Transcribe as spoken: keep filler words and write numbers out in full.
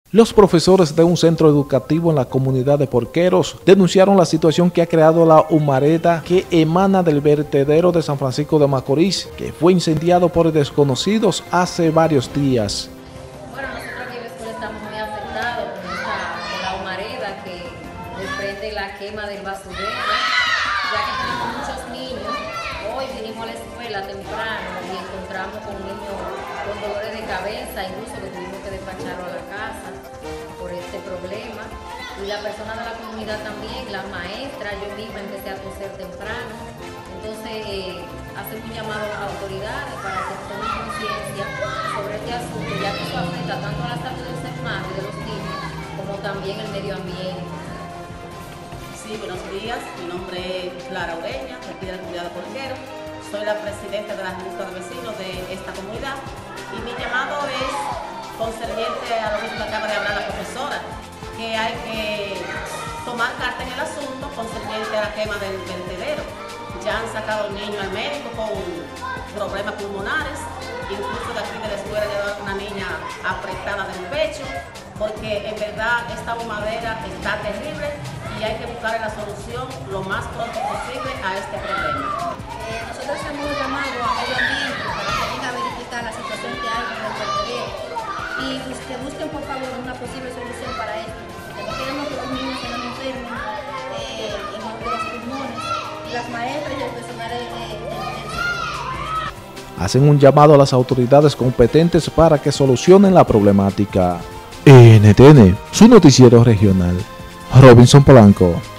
Los profesores de un centro educativo en la comunidad de Porqueros denunciaron la situación que ha creado la humareda que emana del vertedero de San Francisco de Macorís, que fue incendiado por desconocidos hace varios días. Bueno, nosotros aquí en la escuela estamos muy afectados con, esta, con la humareda que desprende la quema del basurero, ya que tenemos muchos niños. Hoy vinimos a la escuela temprano y encontramos con un niño con dolores de cabeza, incluso que tuvimos que despacharlo a la casa por este problema. Y la persona de la comunidad también, la maestra, yo misma empecé a toser temprano. Entonces, eh, hacemos un llamado a las autoridades para que tomen conciencia sobre este asunto, ya que eso afecta tanto a la salud del ser humano y de los niños, como también el medio ambiente. Sí, buenos días. Mi nombre es Clara Ureña, de aquí de la comunidad de Porqueros. Soy la presidenta de la Junta de Vecinos de esta comunidad y mi llamado es concerniente a lo que acaba de hablar la profesora, que hay que tomar carta en el asunto concerniente a la quema del vertedero. Ya han sacado a un niño al médico con problemas pulmonares, incluso de aquí de la escuela llevaron una niña apretada del pecho, porque en verdad esta humadera está terrible y hay que buscar la solución lo más pronto posible a este problema. Eh, nosotros hemos llamado a medio ambiente para que venga a verificar la situación que hay con el vertedero y pues, que busquen por favor una posible solución para esto, porque no queremos que los niños se nos enfermen eh, en los pulmones y las maestras y el personal del centro. Hacen un llamado a las autoridades competentes para que solucionen la problemática. N T N, su noticiero regional. Robinson Polanco.